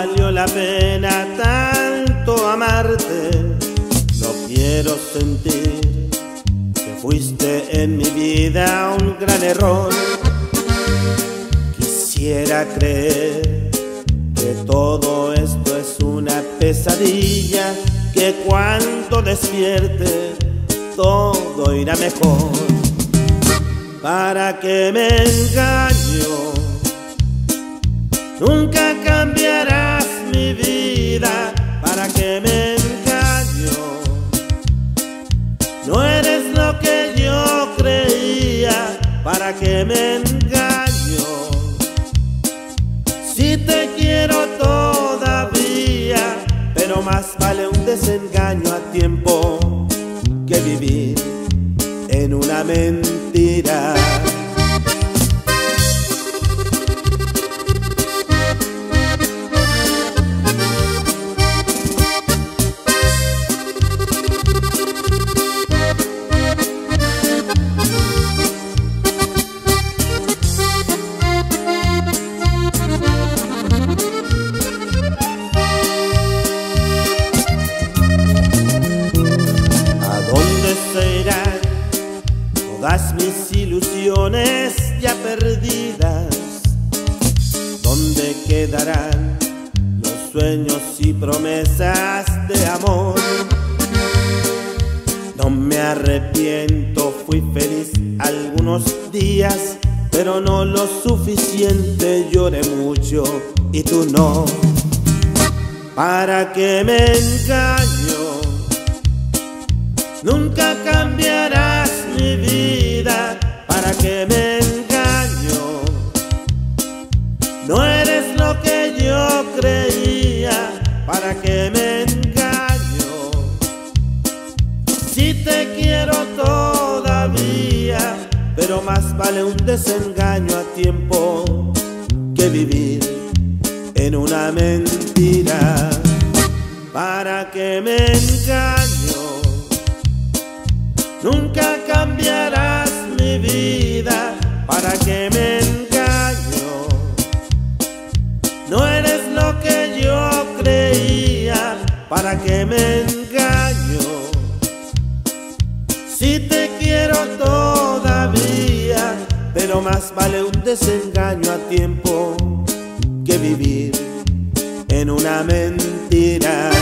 valió la pena tanto amarte. No quiero sentir que fuiste en mi vida un gran error. Quisiera creer que todo esto es una pesadilla, que cuando despierte todo irá mejor. ¿Para qué me engaño? Nunca cambiarás mi vida. ¿Para qué me engaño? No eres lo que yo creía. ¿Para qué me engaño? Si te quiero todavía, pero más vale un desengaño a tiempo que vivir en una mentira. Todas mis ilusiones ya perdidas, ¿dónde quedarán los sueños y promesas de amor? No me arrepiento, fui feliz algunos días, pero no lo suficiente, lloré mucho y tú no. ¿Para qué me engaño? Nunca cambiarás mi vida. ¿Para qué me engaño? No eres lo que yo creía. ¿Para qué me engaño? Si te quiero todavía, pero más vale un desengaño a tiempo que vivir en una mentira. ¿Para qué me engaño? Nunca cambiarás mi vida. ¿Para qué me engaño? No eres lo que yo creía. ¿Para qué me engaño? Si te quiero todavía, pero más vale un desengaño a tiempo que vivir en una mentira.